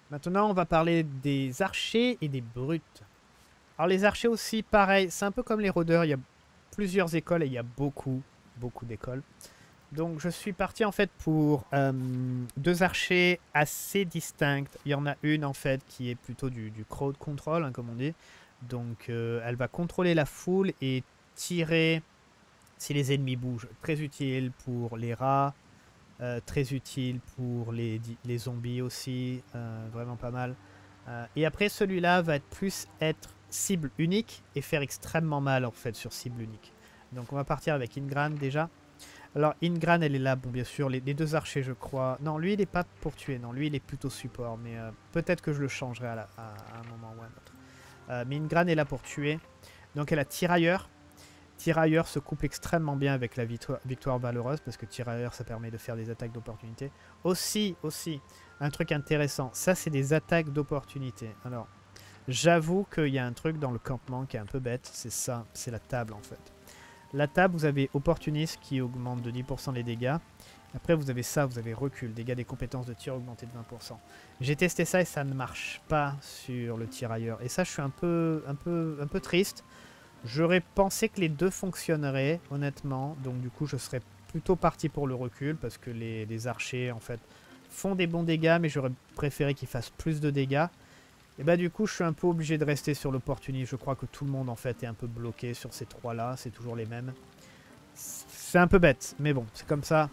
Maintenant, on va parler des archers et des brutes. Alors les archers aussi, pareil, c'est un peu comme les rôdeurs, il y a plusieurs écoles et il y a beaucoup d'écoles. Donc je suis parti en fait pour deux archers assez distincts. Il y en a une en fait qui est plutôt du crowd control, hein, comme on dit. Donc elle va contrôler la foule et tirer si les ennemis bougent. Très utile pour les rats, très utile pour les zombies aussi, vraiment pas mal. Et après celui-là va être plus être cible unique et faire extrêmement mal en fait sur cible unique. Donc on va partir avec Ingran déjà. Alors, Ingran, elle est là. Bon, bien sûr, les deux archers, je crois. Non, lui, il est pas pour tuer. Non, lui, il est plutôt support. Mais peut-être que je le changerai à un moment ou à un autre. Mais Ingran est là pour tuer. Donc, elle a Tirailleur. Tirailleur se couple extrêmement bien avec la victoire valeureuse. Parce que Tirailleur, ça permet de faire des attaques d'opportunité. Aussi, un truc intéressant. Ça, c'est des attaques d'opportunité. Alors, j'avoue qu'il y a un truc dans le campement qui est un peu bête. C'est ça. C'est la table, en fait. La table, vous avez opportuniste qui augmente de 10% les dégâts. Après, vous avez ça, vous avez recul, dégâts des compétences de tir augmentés de 20%. J'ai testé ça et ça ne marche pas sur le tirailleur. Et ça, je suis un peu triste. J'aurais pensé que les deux fonctionneraient, honnêtement. Donc du coup, je serais plutôt parti pour le recul parce que les archers, en fait, font des bons dégâts, mais j'aurais préféré qu'ils fassent plus de dégâts. Et bah du coup, je suis un peu obligé de rester sur l'opportuniste. Je crois que tout le monde, en fait, est un peu bloqué sur ces trois-là. C'est toujours les mêmes. C'est un peu bête, mais bon, c'est comme ça.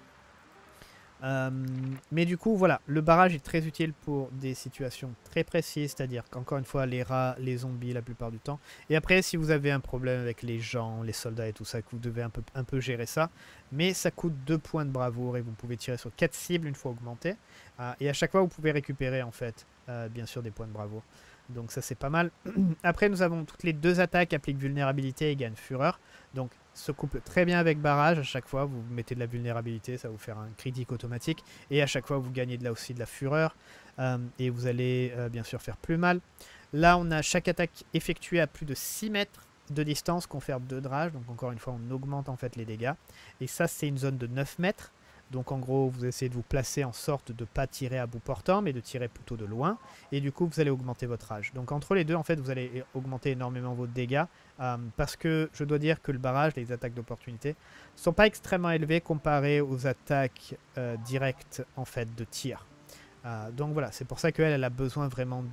Euh, mais du coup, voilà, le barrage est très utile pour des situations très précises, c'est-à-dire qu'encore une fois, les rats, les zombies la plupart du temps. Et après, si vous avez un problème avec les gens, les soldats et tout ça, que vous devez un peu gérer ça. Mais ça coûte 2 points de bravoure et vous pouvez tirer sur 4 cibles une fois augmenté. Et à chaque fois, vous pouvez récupérer, en fait, bien sûr, des points de bravoure. Donc ça, c'est pas mal. Après, nous avons toutes les deux attaques, appliquent vulnérabilité et gagnent fureur. Donc se couple très bien avec barrage. À chaque fois, vous mettez de la vulnérabilité, ça va vous faire un critique automatique. Et à chaque fois, vous gagnez de là aussi de la fureur. Et vous allez bien sûr faire plus mal. Là, on a chaque attaque effectuée à plus de 6 mètres de distance confère 2 de rage. Donc encore une fois, on augmente en fait les dégâts. Et ça, c'est une zone de 9 mètres. Donc en gros, vous essayez de vous placer en sorte de ne pas tirer à bout portant, mais de tirer plutôt de loin. Et du coup, vous allez augmenter votre rage. Donc entre les deux, en fait, vous allez augmenter énormément vos dégâts. Parce que je dois dire que le barrage, les attaques d'opportunité, ne sont pas extrêmement élevées comparées aux attaques directes en fait de tir. Donc voilà, c'est pour ça qu'elle elle a besoin vraiment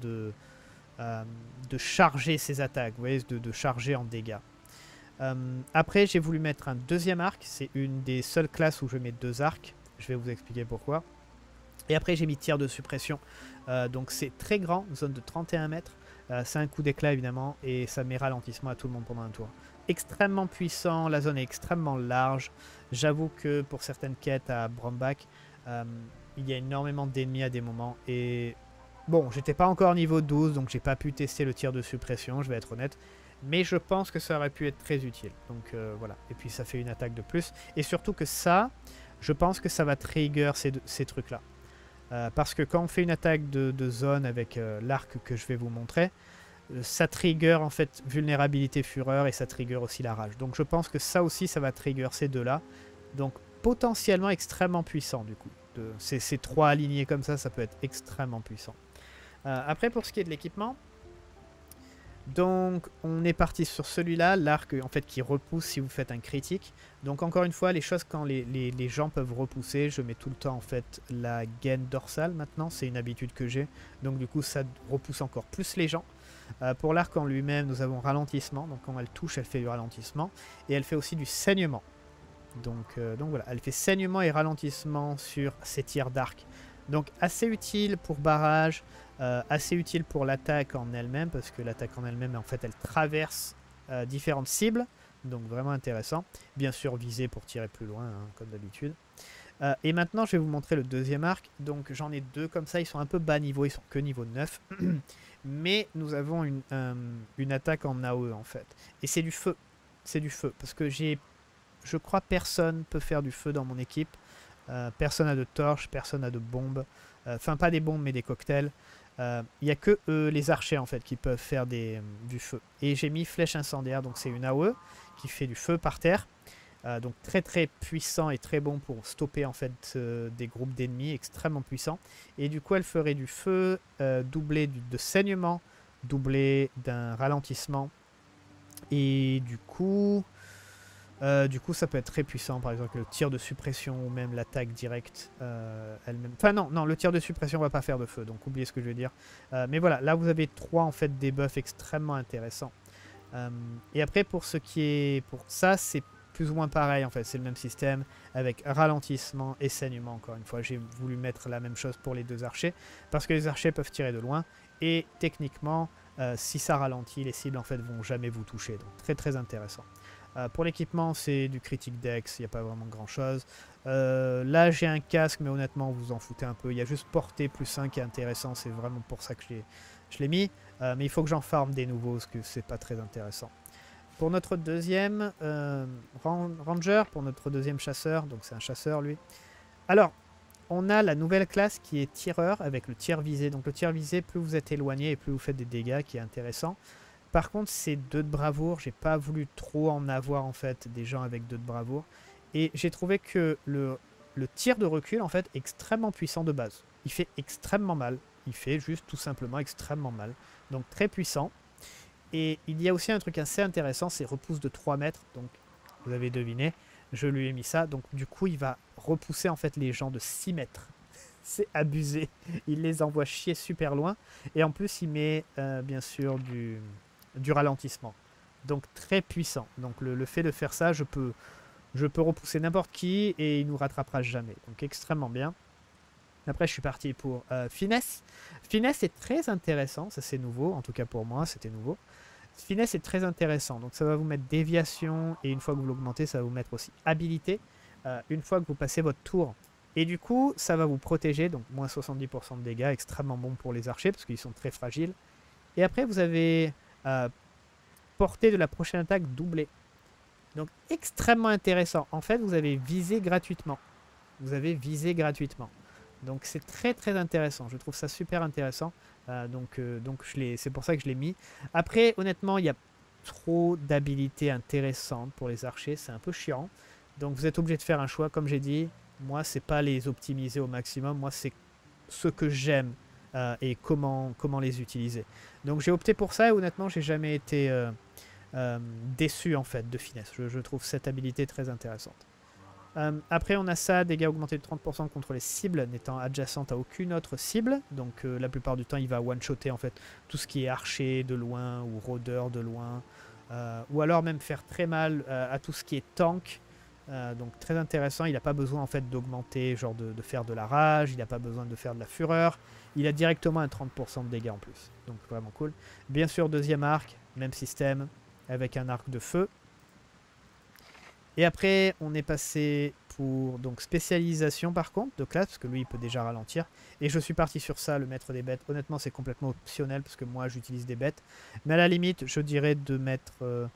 de charger ses attaques, vous voyez, de charger en dégâts. Après, j'ai voulu mettre un deuxième arc. C'est une des seules classes où je mets deux arcs. Je vais vous expliquer pourquoi. Et après, j'ai mis tir de suppression. Donc c'est très grand, zone de 31 mètres. C'est un coup d'éclat évidemment et ça met ralentissement à tout le monde pendant un tour. Extrêmement puissant, la zone est extrêmement large. J'avoue que pour certaines quêtes à Brombach, euh, il y a énormément d'ennemis à des moments. Et bon, j'étais pas encore niveau 12, donc j'ai pas pu tester le tir de suppression, je vais être honnête. Mais je pense que ça aurait pu être très utile. Donc voilà. Et puis ça fait une attaque de plus. Et surtout que ça, je pense que ça va trigger ces trucs-là. Parce que quand on fait une attaque de zone avec l'arc que je vais vous montrer, ça trigger en fait vulnérabilité fureur et ça trigger aussi la rage. Donc je pense que ça aussi, ça va trigger ces deux-là. Donc potentiellement extrêmement puissant du coup. Ces trois alignés comme ça peut être extrêmement puissant. Après pour ce qui est de l'équipement, donc on est parti sur celui-là, l'arc en fait qui repousse si vous faites un critique. Donc encore une fois, les choses quand les gens peuvent repousser, je mets tout le temps en fait la gaine dorsale maintenant, c'est une habitude que j'ai. Donc du coup ça repousse encore plus les gens. Pour l'arc en lui-même, nous avons ralentissement, donc quand elle touche, elle fait du ralentissement. Et elle fait aussi du saignement. Donc voilà, elle fait saignement et ralentissement sur ses tirs d'arc. Donc assez utile pour barrage, assez utile pour l'attaque en elle-même, parce que l'attaque en elle-même, en fait, elle traverse différentes cibles. Donc vraiment intéressant. Bien sûr, visé pour tirer plus loin, hein, comme d'habitude. Et maintenant, je vais vous montrer le deuxième arc. Donc j'en ai deux comme ça, ils sont un peu bas niveau, ils sont que niveau 9. Mais nous avons une attaque en AOE en fait. Et c'est du feu. C'est du feu. Parce que je crois personne peut faire du feu dans mon équipe. Personne n'a de torches, personne n'a de bombes. Enfin, pas des bombes, mais des cocktails. Il n'y a que les archers en fait qui peuvent faire du feu. Et j'ai mis flèche incendiaire, donc c'est une AOE qui fait du feu par terre. Donc très très puissant et très bon pour stopper en fait des groupes d'ennemis, extrêmement puissant. Et du coup elle ferait du feu doublé de saignement, doublé d'un ralentissement. Et du coup, ça peut être très puissant, par exemple le tir de suppression ou même l'attaque directe elle-même. Enfin non, non, le tir de suppression va pas faire de feu, donc oubliez ce que je veux dire. Mais voilà, là vous avez trois en fait debuffs extrêmement intéressants. Et après pour ce qui est pour ça, c'est plus ou moins pareil en fait, c'est le même système avec ralentissement et saignement. Encore une fois, j'ai voulu mettre la même chose pour les deux archers parce que les archers peuvent tirer de loin et techniquement, si ça ralentit, les cibles en fait vont jamais vous toucher. Donc très très intéressant. Pour l'équipement, c'est du critique dex, il n'y a pas vraiment grand chose. Là, j'ai un casque, mais honnêtement, vous en foutez un peu. Il y a juste portée plus 1 qui est intéressant, c'est vraiment pour ça que je l'ai mis. Mais il faut que j'en farme des nouveaux, parce que c'est pas très intéressant. Pour notre deuxième ranger, pour notre deuxième chasseur, donc c'est un chasseur lui. Alors, on a la nouvelle classe qui est tireur avec le tir visé. Donc le tir visé, plus vous êtes éloigné et plus vous faites des dégâts, qui est intéressant. Par contre, c'est 2 de bravoure. J'ai pas voulu trop en avoir en fait des gens avec 2 de bravoure. Et j'ai trouvé que le tir de recul en fait est extrêmement puissant de base. Il fait extrêmement mal. Il fait juste tout simplement extrêmement mal. Donc très puissant. Et il y a aussi un truc assez intéressant, c'est repousse de 3 mètres. Donc vous avez deviné, je lui ai mis ça. Donc du coup, il va repousser en fait les gens de 6 mètres. C'est abusé. Il les envoie chier super loin. Et en plus, il met bien sûr du ralentissement. Donc très puissant. Donc le fait de faire ça, je peux repousser n'importe qui et il nous rattrapera jamais. Donc extrêmement bien. Après, je suis parti pour finesse. Finesse est très intéressant. Ça, c'est nouveau. En tout cas, pour moi, c'était nouveau. Finesse est très intéressant. Donc, ça va vous mettre déviation. Et une fois que vous l'augmentez, ça va vous mettre aussi habilité. Une fois que vous passez votre tour. Et du coup, ça va vous protéger. Donc, moins 70% de dégâts. Extrêmement bon pour les archers parce qu'ils sont très fragiles. Et après, vous avez portée de la prochaine attaque doublée. Donc, extrêmement intéressant. En fait, vous avez visé gratuitement. Vous avez visé gratuitement. Donc c'est très très intéressant, je trouve ça super intéressant, donc c'est pour ça que je l'ai mis. Après honnêtement il y a trop d'habilités intéressantes pour les archers, c'est un peu chiant, donc vous êtes obligé de faire un choix, comme j'ai dit, moi c'est pas les optimiser au maximum, moi c'est ce que j'aime et comment les utiliser. Donc j'ai opté pour ça et honnêtement j'ai jamais été déçu en fait de finesse, je trouve cette habilité très intéressante. Après on a ça, dégâts augmentés de 30% contre les cibles n'étant adjacentes à aucune autre cible. Donc la plupart du temps il va one-shotter en fait tout ce qui est archer de loin ou rôdeur de loin. Ou alors même faire très mal à tout ce qui est tank. Donc très intéressant, il n'a pas besoin en fait d'augmenter, genre de faire de la rage, il n'a pas besoin de faire de la fureur. Il a directement un 30% de dégâts en plus. Donc vraiment cool. Bien sûr deuxième arc, même système, avec un arc de feu. Et après, on est passé pour donc spécialisation par contre de classe, parce que lui il peut déjà ralentir. Et je suis parti sur ça, le maître des bêtes. Honnêtement, c'est complètement optionnel parce que moi j'utilise des bêtes. Mais à la limite, je dirais de mettre,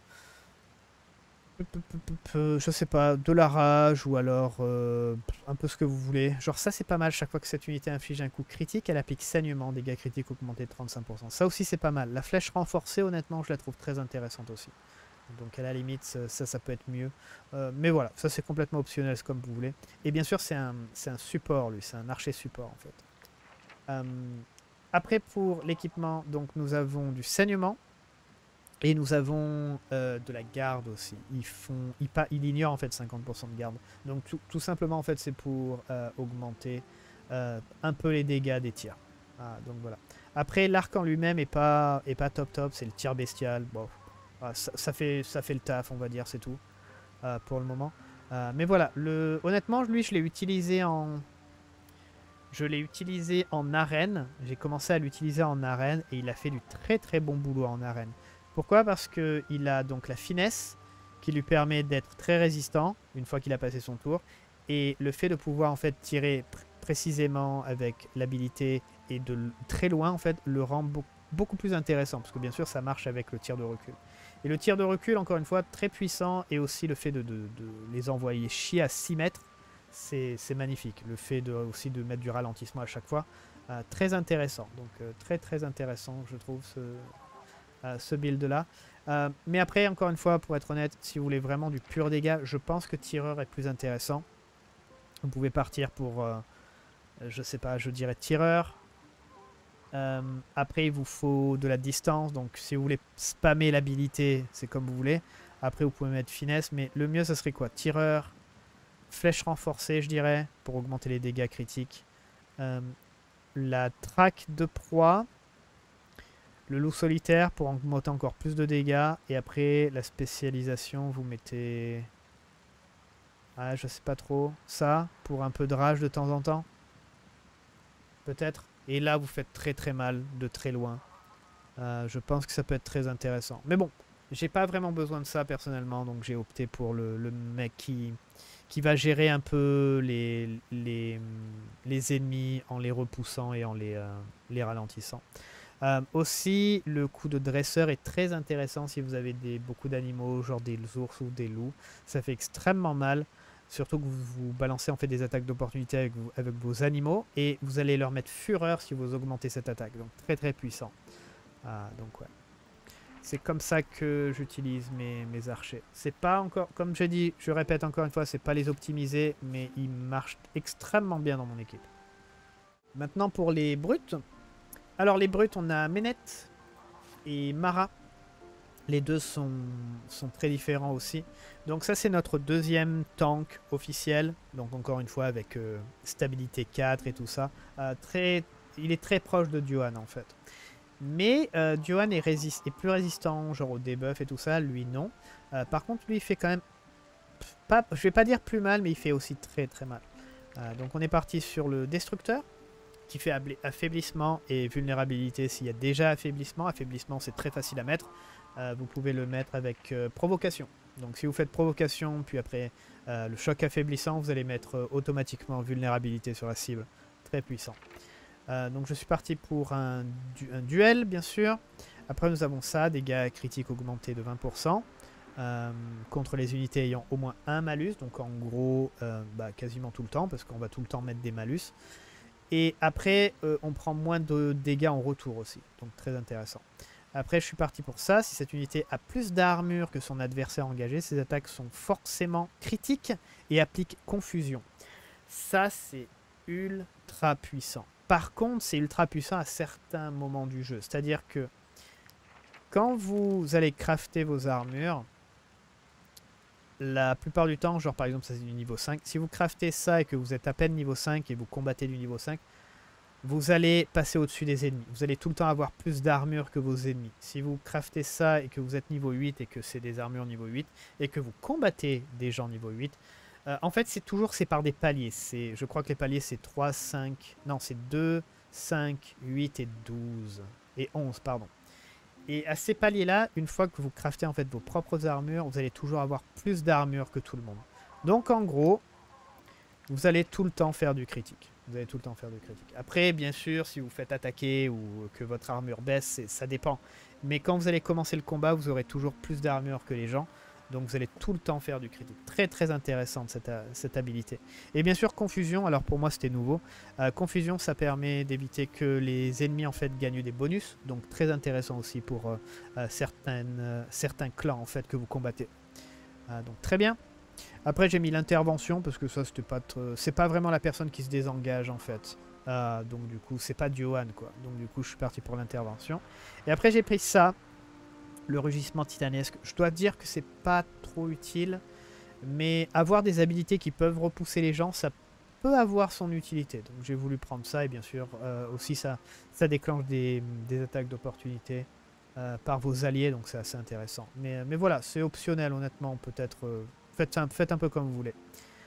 je sais pas, de la rage ou alors un peu ce que vous voulez. Genre ça c'est pas mal, chaque fois que cette unité inflige un coup critique, elle applique saignement, dégâts critiques augmentés de 35%. Ça aussi c'est pas mal. La flèche renforcée, honnêtement, je la trouve très intéressante aussi. Donc à la limite, ça peut être mieux. Mais voilà, ça c'est complètement optionnel, c'est comme vous voulez. Et bien sûr, c'est un support, lui, c'est un archer support en fait. Après, pour l'équipement, donc nous avons du saignement. Et nous avons de la garde aussi. Ils ignorent en fait 50% de garde. Donc tout simplement en fait c'est pour augmenter un peu les dégâts des tirs. Ah, donc voilà. Après l'arc en lui-même est pas top, c'est le tir bestial. Bon, ça fait le taf on va dire, c'est tout pour le moment. Mais voilà, honnêtement lui je l'ai utilisé en arène. J'ai commencé à l'utiliser en arène et il a fait du très très bon boulot en arène. Pourquoi? Parce qu'il a donc la finesse qui lui permet d'être très résistant une fois qu'il a passé son tour. Et le fait de pouvoir en fait tirer précisément avec l'habilité et de très loin en fait le rend beaucoup plus intéressant. Parce que bien sûr ça marche avec le tir de recul. Et le tir de recul encore une fois très puissant. Et aussi le fait de les envoyer chier à 6 mètres. C'est magnifique. Le fait aussi de mettre du ralentissement à chaque fois. Très intéressant. Donc très très intéressant je trouve ce build-là. Mais après, encore une fois, pour être honnête, si vous voulez vraiment du pur dégât, je pense que tireur est plus intéressant. Vous pouvez partir pour, je sais pas, je dirais tireur. Après, il vous faut de la distance. Donc, si vous voulez spammer l'habilité, c'est comme vous voulez. Après, vous pouvez mettre finesse. Mais le mieux, ça serait quoi? Tireur, flèche renforcée, je dirais, pour augmenter les dégâts critiques. La traque de proie. Le loup solitaire pour augmenter encore plus de dégâts. Et après, la spécialisation, vous mettez... Ah, je sais pas trop. Ça, pour un peu de rage de temps en temps. Peut-être. Et là, vous faites très très mal de très loin. Je pense que ça peut être très intéressant. Mais bon, j'ai pas vraiment besoin de ça personnellement. Donc j'ai opté pour le mec qui va gérer un peu les ennemis en les repoussant et en les ralentissant. Aussi, le coup de dresseur est très intéressant si vous avez beaucoup d'animaux, genre des ours ou des loups. Ça fait extrêmement mal. Surtout que vous balancez en fait des attaques d'opportunité avec vos animaux. Et vous allez leur mettre fureur si vous augmentez cette attaque. Donc très très puissant. Donc ouais. C'est comme ça que j'utilise mes archers. C'est pas encore, comme j'ai dit, je répète encore une fois, c'est pas les optimiser. Mais ils marchent extrêmement bien dans mon équipe. Maintenant pour les brutes. Alors les brutes, on a Ménette et Mara. Les deux sont très différents aussi. Donc ça c'est notre deuxième tank officiel. Donc encore une fois avec stabilité 4 et tout ça. Il est très proche de Diohan en fait. Mais Diohan est plus résistant genre au debuff et tout ça. Lui non. Par contre lui il fait quand même... je vais pas dire plus mal mais il fait aussi très très mal. Donc on est parti sur le destructeur. Qui fait affaiblissement et vulnérabilité s'il y a déjà affaiblissement. Affaiblissement c'est très facile à mettre. Vous pouvez le mettre avec provocation. Donc si vous faites provocation, puis après le choc affaiblissant, vous allez mettre automatiquement vulnérabilité sur la cible. Très puissant. Donc je suis parti pour un duel, bien sûr. Après nous avons ça, dégâts critiques augmentés de 20%. Contre les unités ayant au moins un malus. Donc en gros, quasiment tout le temps, parce qu'on va tout le temps mettre des malus. Et après, on prend moins de dégâts en retour aussi. Donc très intéressant. Après, je suis parti pour ça. Si cette unité a plus d'armure que son adversaire engagé, ses attaques sont forcément critiques et appliquent confusion. Ça, c'est ultra puissant. Par contre, c'est ultra puissant à certains moments du jeu. C'est-à-dire que quand vous allez crafter vos armures, la plupart du temps, genre par exemple ça c'est du niveau 5, si vous craftez ça et que vous êtes à peine niveau 5 et vous combattez du niveau 5, vous allez passer au-dessus des ennemis. Vous allez tout le temps avoir plus d'armure que vos ennemis. Si vous craftez ça et que vous êtes niveau 8 et que c'est des armures niveau 8 et que vous combattez des gens niveau 8, en fait c'est par des paliers. Je crois que les paliers c'est 3, 5, non c'est 2, 5, 8 et 12. Et 11 pardon. Et à ces paliers-là, une fois que vous craftez en fait vos propres armures, vous allez toujours avoir plus d'armure que tout le monde. Donc en gros, vous allez tout le temps faire du critique. Vous allez tout le temps faire du critique. Après, bien sûr, si vous faites attaquer ou que votre armure baisse, ça dépend. Mais quand vous allez commencer le combat, vous aurez toujours plus d'armure que les gens. Donc vous allez tout le temps faire du critique. Très très intéressante cette habilité. Et bien sûr confusion, alors pour moi c'était nouveau. Confusion ça permet d'éviter que les ennemis en fait gagnent des bonus. Donc très intéressant aussi pour certains clans en fait que vous combattez. Donc très bien. Après j'ai mis l'intervention parce que ça c'est pas vraiment la personne qui se désengage en fait. Donc du coup c'est pas Diohan quoi. Donc du coup je suis parti pour l'intervention. Et après j'ai pris ça. Le rugissement titanesque, je dois dire que c'est pas trop utile, mais avoir des habilités qui peuvent repousser les gens, ça peut avoir son utilité. Donc j'ai voulu prendre ça et bien sûr aussi ça déclenche des attaques d'opportunité par vos alliés, donc c'est assez intéressant. Mais voilà, c'est optionnel honnêtement, peut-être faites un peu comme vous voulez.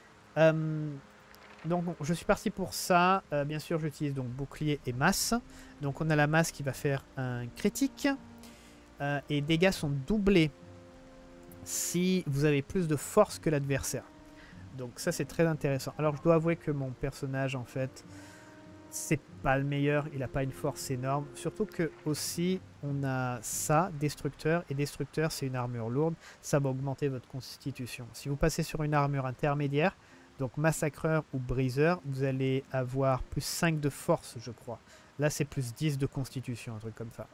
Donc bon, je suis parti pour ça. Bien sûr j'utilise donc bouclier et masse. Donc on a la masse qui va faire un critique. Et dégâts sont doublés si vous avez plus de force que l'adversaire. Donc ça c'est très intéressant. Alors je dois avouer que mon personnage en fait c'est pas le meilleur, il n'a pas une force énorme. Surtout que aussi on a ça, destructeur, et destructeur c'est une armure lourde, ça va augmenter votre constitution. Si vous passez sur une armure intermédiaire, donc massacreur ou briseur, vous allez avoir plus 5 de force je crois. Là c'est plus 10 de constitution, un truc comme ça.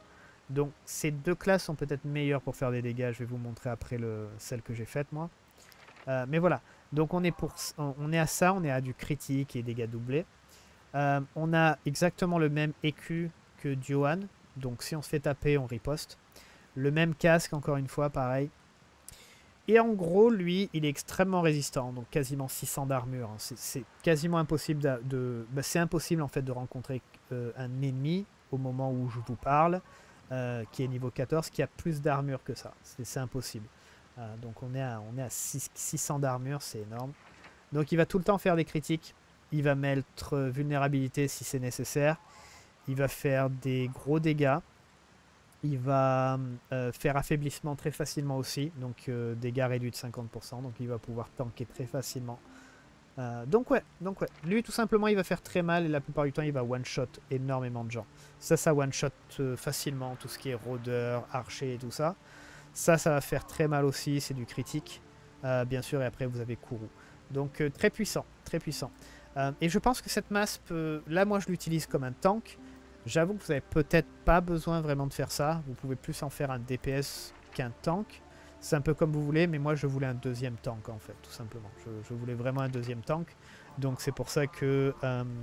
Donc ces deux classes sont peut-être meilleures pour faire des dégâts. Je vais vous montrer après celle que j'ai faite moi. Mais voilà. Donc on est à ça, on est à du critique et dégâts doublés. On a exactement le même écu que Johan. Donc si on se fait taper, on riposte. Le même casque, encore une fois, pareil. Et en gros, lui, il est extrêmement résistant. Donc quasiment 600 d'armure. Hein. C'est quasiment impossible c'est impossible en fait de rencontrer un ennemi au moment où je vous parle, qui est niveau 14, qui a plus d'armure que ça. C'est impossible. Donc on est à 600 d'armure, c'est énorme. Donc il va tout le temps faire des critiques. Il va mettre vulnérabilité si c'est nécessaire. Il va faire des gros dégâts. Il va faire affaiblissement très facilement aussi. Donc dégâts réduits de 50%. Donc il va pouvoir tanker très facilement. Donc ouais. Lui tout simplement il va faire très mal. Et la plupart du temps il va one-shot énormément de gens. Ça one-shot facilement. Tout ce qui est rôdeur, archer et tout ça. Ça va faire très mal aussi. C'est du critique. Bien sûr. Et après vous avez Kourou. Donc très puissant. Très puissant. Et je pense que cette masse peut... Là, moi, je l'utilise comme un tank. J'avoue que vous n'avez peut-être pas besoin vraiment de faire ça. Vous pouvez plus en faire un DPS qu'un tank. C'est un peu comme vous voulez, mais moi, je voulais un deuxième tank, en fait, tout simplement. Je voulais vraiment un deuxième tank. Donc, c'est pour ça que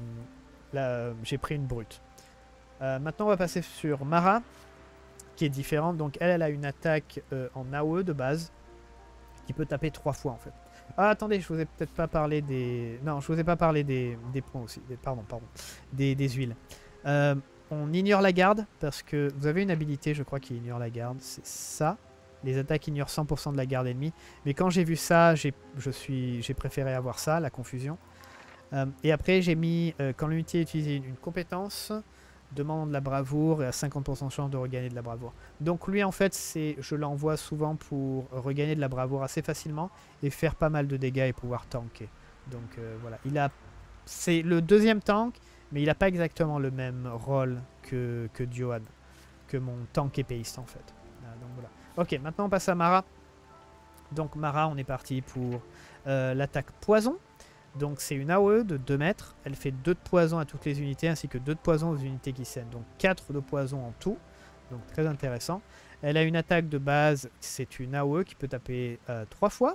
là, j'ai pris une brute. Maintenant, on va passer sur Mara, qui est différente. Donc, elle a une attaque en AOE de base, qui peut taper 3 fois, en fait. Ah, attendez, je vous ai peut-être pas parlé des... Non, je vous ai pas parlé des points aussi. Pardon. Des huiles. On ignore la garde, parce que vous avez une habilité, je crois, qui ignore la garde. C'est ça. Les attaques ignorent 100% de la garde ennemie. Mais quand j'ai vu ça, j'ai préféré avoir ça, la confusion. Et après, j'ai mis... quand l'unité utilise une compétence... demande de la bravoure et à 50% de chance de regagner de la bravoure. Donc lui en fait je l'envoie souvent pour regagner de la bravoure assez facilement et faire pas mal de dégâts et pouvoir tanker. Donc voilà, c'est le deuxième tank mais il n'a pas exactement le même rôle que Johan, que mon tank épéiste en fait. Donc voilà. Ok, maintenant on passe à Mara. Donc Mara, on est parti pour l'attaque poison. Donc c'est une AOE de 2 mètres. Elle fait 2 de poison à toutes les unités ainsi que 2 de poison aux unités qui saignent. Donc 4 de poison en tout. Donc très intéressant. Elle a une attaque de base. C'est une AOE qui peut taper 3 fois.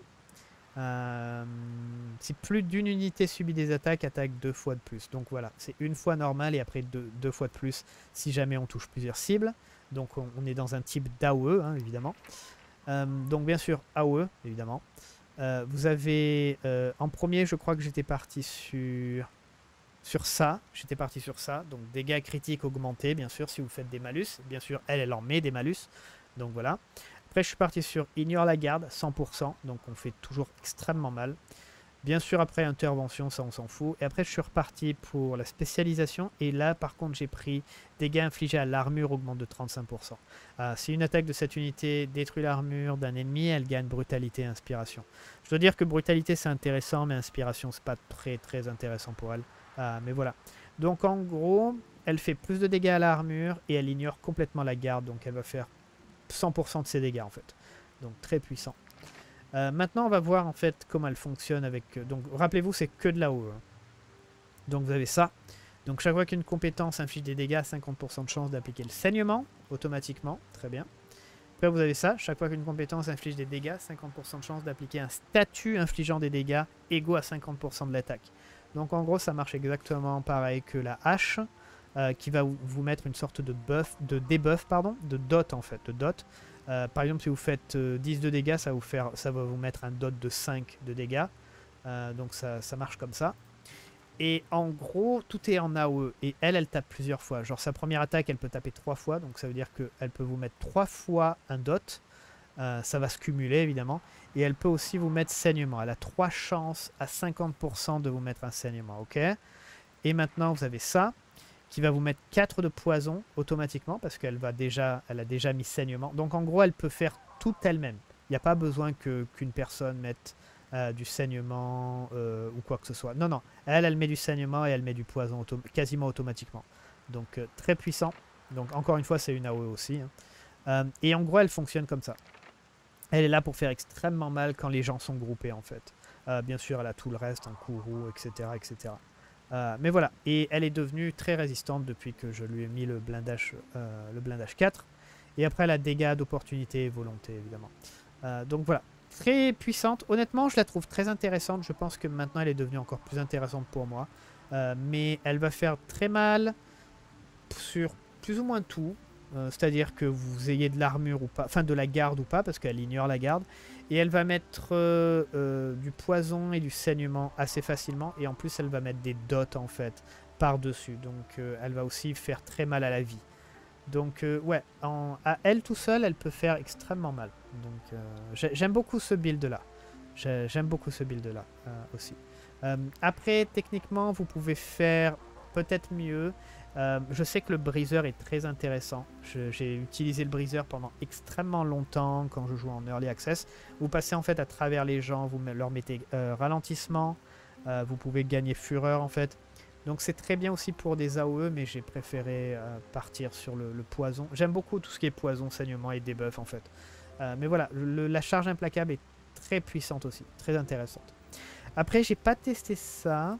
Si plus d'une unité subit des attaques, attaque 2 fois de plus. Donc voilà, c'est une fois normal et après 2 fois de plus si jamais on touche plusieurs cibles. Donc on est dans un type d'AOE hein, évidemment. Donc bien sûr AOE évidemment. Vous avez en premier, je crois que j'étais parti sur ça. J'étais parti sur ça. Donc dégâts critiques augmentés, bien sûr, si vous faites des malus. Bien sûr, elle en met des malus. Donc voilà. Après, je suis parti sur ignore la garde, 100%. Donc on fait toujours extrêmement mal. Bien sûr, après intervention, ça on s'en fout. Et après, je suis reparti pour la spécialisation. Et là, par contre, j'ai pris dégâts infligés à l'armure augmente de 35%. Si une attaque de cette unité détruit l'armure d'un ennemi, elle gagne brutalité et inspiration. Je dois dire que brutalité, c'est intéressant, mais inspiration, c'est pas très très intéressant pour elle. Mais voilà. Donc en gros, elle fait plus de dégâts à l'armure et elle ignore complètement la garde. Donc elle va faire 100% de ses dégâts en fait. Donc très puissant. Maintenant, on va voir en fait comment elle fonctionne avec... donc, rappelez-vous, c'est que de là-haut. Hein. Donc, vous avez ça. Donc, chaque fois qu'une compétence inflige des dégâts, 50% de chance d'appliquer le saignement automatiquement. Très bien. Après, vous avez ça. Chaque fois qu'une compétence inflige des dégâts, 50% de chance d'appliquer un statut infligeant des dégâts égaux à 50% de l'attaque. Donc, en gros, ça marche exactement pareil que la hache, qui va vous mettre une sorte de debuff, de dot en fait, de dot. Par exemple, si vous faites 10 de dégâts, ça va vous mettre un dot de 5 de dégâts. Donc ça marche comme ça. Et en gros, tout est en AOE. Et elle tape plusieurs fois. Genre sa première attaque, elle peut taper 3 fois. Donc ça veut dire qu'elle peut vous mettre 3 fois un dot. Ça va se cumuler évidemment. Et elle peut aussi vous mettre saignement. Elle a 3 chances à 50% de vous mettre un saignement. Ok. Et maintenant, vous avez ça, qui va vous mettre 4 de poison automatiquement parce qu'elle a déjà mis saignement. Donc en gros, elle peut faire tout elle-même. Il n'y a pas besoin qu'une personne mette du saignement ou quoi que ce soit. Non, elle met du saignement et elle met du poison quasiment automatiquement. Donc très puissant. Donc encore une fois, c'est une AOE aussi. Hein. Et en gros, elle fonctionne comme ça. Elle est là pour faire extrêmement mal quand les gens sont groupés en fait. Bien sûr, elle a tout le reste, un Kourou, etc. etc. Mais voilà, et elle est devenue très résistante depuis que je lui ai mis le blindage 4. Et après, elle a dégâts d'opportunité et volonté, évidemment. Donc voilà, très puissante. Honnêtement, je la trouve très intéressante. Je pense que maintenant, elle est devenue encore plus intéressante pour moi. Mais elle va faire très mal sur plus ou moins tout. C'est-à-dire que vous ayez de l'armure ou pas, enfin de la garde ou pas, parce qu'elle ignore la garde. Et elle va mettre du poison et du saignement assez facilement. Et en plus, elle va mettre des dots en fait par-dessus. Donc elle va aussi faire très mal à la vie. Donc ouais, à elle tout seule, elle peut faire extrêmement mal. Donc j'aime beaucoup ce build là. J'aime beaucoup ce build là aussi. Après, techniquement, vous pouvez faire peut-être mieux. Je sais que le briseur est très intéressant. J'ai utilisé le briseur pendant extrêmement longtemps quand je joue en early access. Vous passez en fait à travers les gens, vous leur mettez ralentissement, vous pouvez gagner fureur en fait. Donc c'est très bien aussi pour des AOE, mais j'ai préféré partir sur le poison. J'aime beaucoup tout ce qui est poison, saignement et debuff en fait. Mais voilà, la charge implacable est très puissante aussi, très intéressante. Après, j'ai pas testé ça.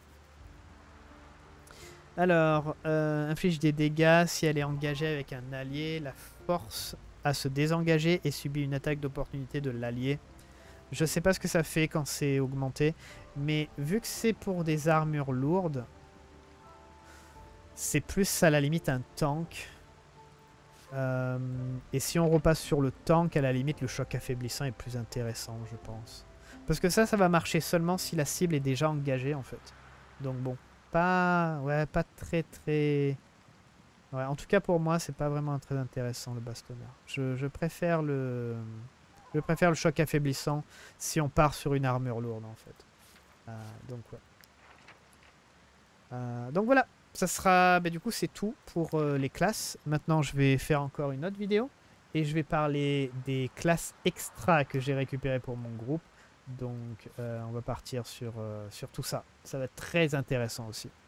Alors, inflige des dégâts si elle est engagée avec un allié, la force à se désengager et subit une attaque d'opportunité de l'allié. Je sais pas ce que ça fait quand c'est augmenté, mais vu que c'est pour des armures lourdes, c'est plus à la limite un tank. Et si on repasse sur le tank, à la limite, le choc affaiblissant est plus intéressant, je pense. Parce que ça va marcher seulement si la cible est déjà engagée, en fait. Donc bon, ouais, pas très très... Ouais, en tout cas pour moi, c'est pas vraiment très intéressant le bastonneur. Je préfère je préfère le choc affaiblissant si on part sur une armure lourde, en fait. Donc ouais. Donc voilà, ça sera, du coup c'est tout pour les classes. Maintenant je vais faire encore une autre vidéo et je vais parler des classes extra que j'ai récupérées pour mon groupe. Donc on va partir sur tout ça. Ça va être très intéressant aussi.